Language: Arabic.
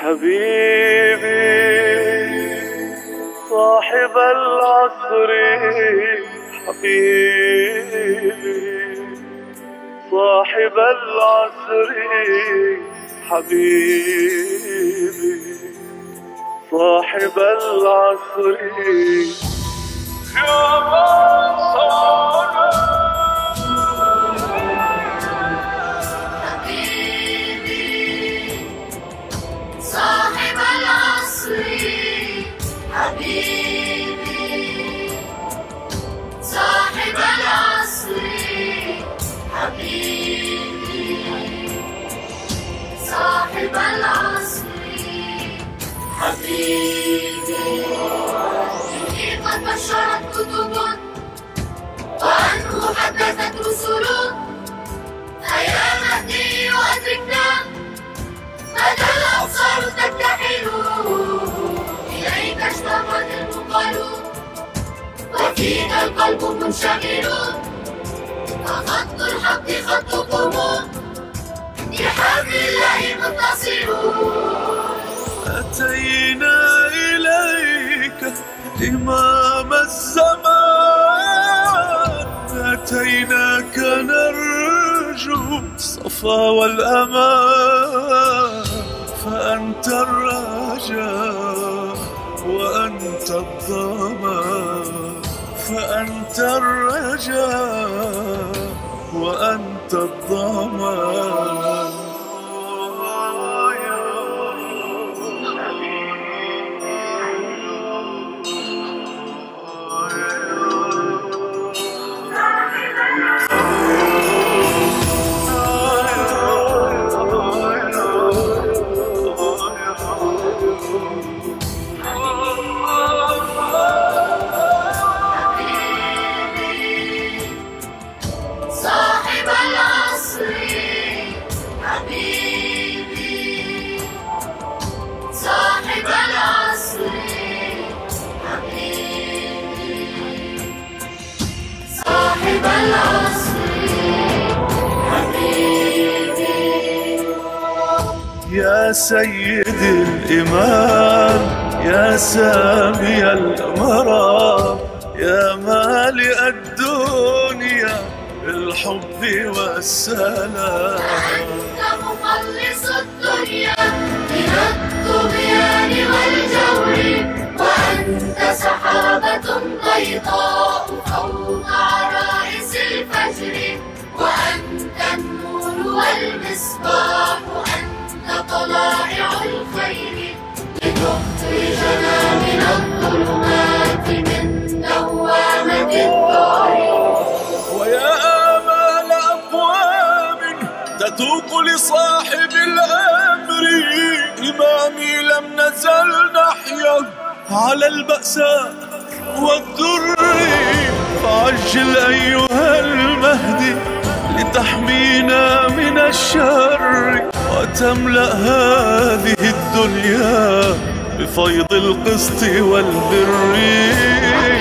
حبيبي صاحب العصر، حبيبي صاحب العصر، حبيبي صاحب العصر، يا من صار حبيبي صاحب العصر، حبيبي صاحب العصر، حبيبي صاحب العصر، حبيبي به قد بشرت كتب وعنه حدثت رسل، فيا مهدي أدركنا مدى الأبصار تكتحل، إليك اشتاقت المقال وفيك القلب منشغل، فخط الحق خطكم بحبل الله متصل. أتينا إليك إمام الزمان، أتيناك نرجو الصفا والأمان، فأنت الرجاء وأنت الضمان، فأنت الرجاء وأنت الضمان. صاحب العصر، حبيبي صاحب العصر، حبيبي صاحب العصر، حبيبي. يا سيدي الإمام، يا سامي الأمراء، يا مالئ الدنيا بالحب والسلام، أنت مخلص الدنيا من الطغيان والجور، وأنت سحابة بيضاء فوق عرائس الفجر، وأنت النور والمصباح، أنت طلائع الخير، لتخرجنا من الظلمات من دوامة الدار. ويا آمال أقوام تتوق لصاحب الأمر، إمامي لم نزل نحيا على البأساء والضر، فعجل أيها المهدي لتحمينا من الشر، وتملأ هذه الدنيا بفيض القسط والبر.